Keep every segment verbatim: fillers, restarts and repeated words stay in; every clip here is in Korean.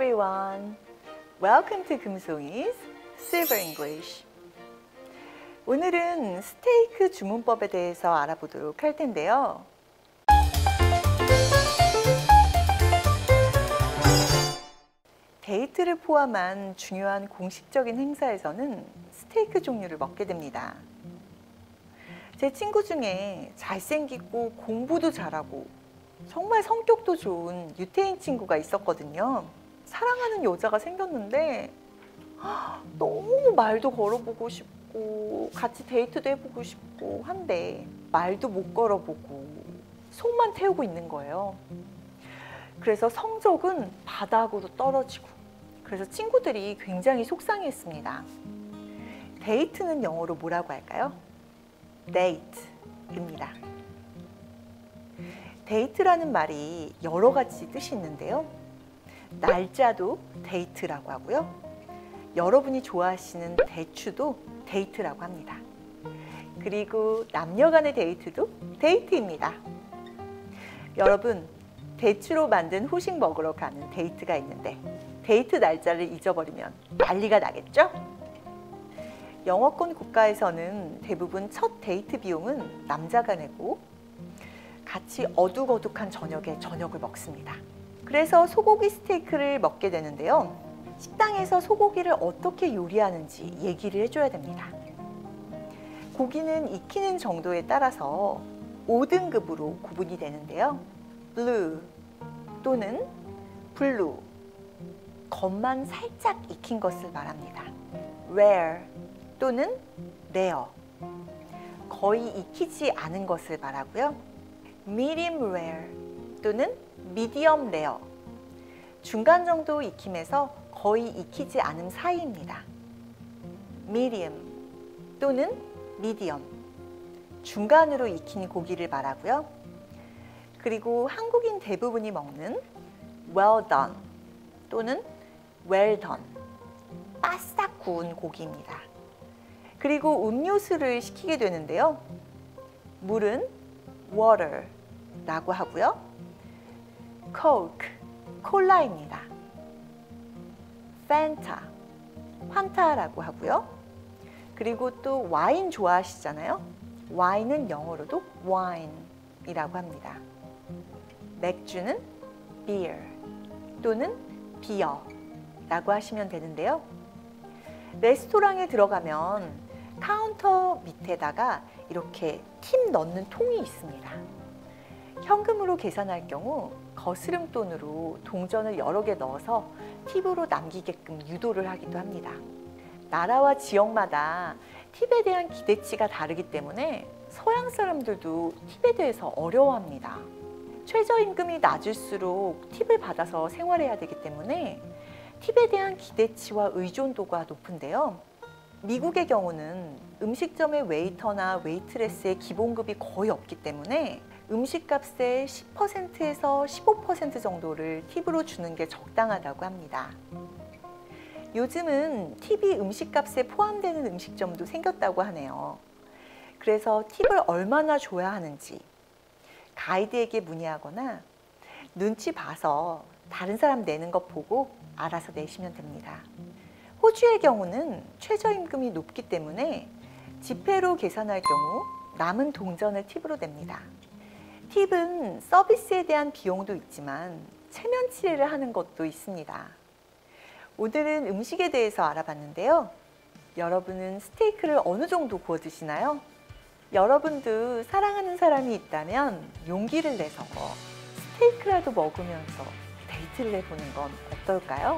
everyone. Welcome to 금송이's Silver English. 오늘은 스테이크 주문법에 대해서 알아보도록 할 텐데요. 데이트를 포함한 중요한 공식적인 행사에서는 스테이크 종류를 먹게 됩니다. 제 친구 중에 잘생기고 공부도 잘하고 정말 성격도 좋은 유태인 친구가 있었거든요. 사랑하는 여자가 생겼는데 너무 말도 걸어보고 싶고 같이 데이트도 해보고 싶고 한데 말도 못 걸어보고 속만 태우고 있는 거예요. 그래서 성적은 바닥으로 떨어지고, 그래서 친구들이 굉장히 속상했습니다. 데이트는 영어로 뭐라고 할까요? date입니다. 데이트라는 말이 여러 가지 뜻이 있는데요. 날짜도 데이트라고 하고요. 여러분이 좋아하시는 대추도 데이트라고 합니다. 그리고 남녀 간의 데이트도 데이트입니다. 여러분, 대추로 만든 후식 먹으러 가는 데이트가 있는데 데이트 날짜를 잊어버리면 난리가 나겠죠? 영어권 국가에서는 대부분 첫 데이트 비용은 남자가 내고 같이 어둑어둑한 저녁에 저녁을 먹습니다. 그래서 소고기 스테이크를 먹게 되는데요. 식당에서 소고기를 어떻게 요리하는지 얘기를 해줘야 됩니다. 고기는 익히는 정도에 따라서 오 등급으로 구분이 되는데요. blue 또는 blue, 겉만 살짝 익힌 것을 말합니다. rare 또는 rare, 거의 익히지 않은 것을 말하고요. medium rare 또는 medium rare, 중간 정도 익힘에서 거의 익히지 않은 사이입니다. medium 또는 medium, 중간으로 익힌 고기를 말하고요. 그리고 한국인 대부분이 먹는 well done 또는 well done, 바싹 구운 고기입니다. 그리고 음료수를 시키게 되는데요. 물은 water 라고 하고요. coke, 콜라입니다. fanta, 환타라고 하고요. 그리고 또 와인 좋아하시잖아요. 와인은 영어로도 wine이라고 합니다. 맥주는 beer 또는 beer라고 하시면 되는데요. 레스토랑에 들어가면 카운터 밑에다가 이렇게 팁 넣는 통이 있습니다. 현금으로 계산할 경우 거스름돈으로 동전을 여러 개 넣어서 팁으로 남기게끔 유도를 하기도 합니다. 나라와 지역마다 팁에 대한 기대치가 다르기 때문에 서양 사람들도 팁에 대해서 어려워합니다. 최저임금이 낮을수록 팁을 받아서 생활해야 되기 때문에 팁에 대한 기대치와 의존도가 높은데요. 미국의 경우는 음식점의 웨이터나 웨이트레스의 기본급이 거의 없기 때문에 음식값의 십 퍼센트에서 십오 퍼센트 정도를 팁으로 주는 게 적당하다고 합니다. 요즘은 팁이 음식값에 포함되는 음식점도 생겼다고 하네요. 그래서 팁을 얼마나 줘야 하는지 가이드에게 문의하거나 눈치 봐서 다른 사람 내는 것 보고 알아서 내시면 됩니다. 호주의 경우는 최저임금이 높기 때문에 지폐로 계산할 경우 남은 동전을 팁으로 냅니다. 팁은 서비스에 대한 비용도 있지만 체면 치레를 하는 것도 있습니다. 오늘은 음식에 대해서 알아봤는데요. 여러분은 스테이크를 어느 정도 구워 드시나요? 여러분도 사랑하는 사람이 있다면 용기를 내서 스테이크라도 먹으면서 데이트를 해보는 건 어떨까요?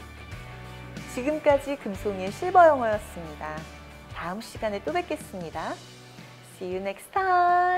지금까지 금송이의 실버 영어였습니다. 다음 시간에 또 뵙겠습니다. See you next time!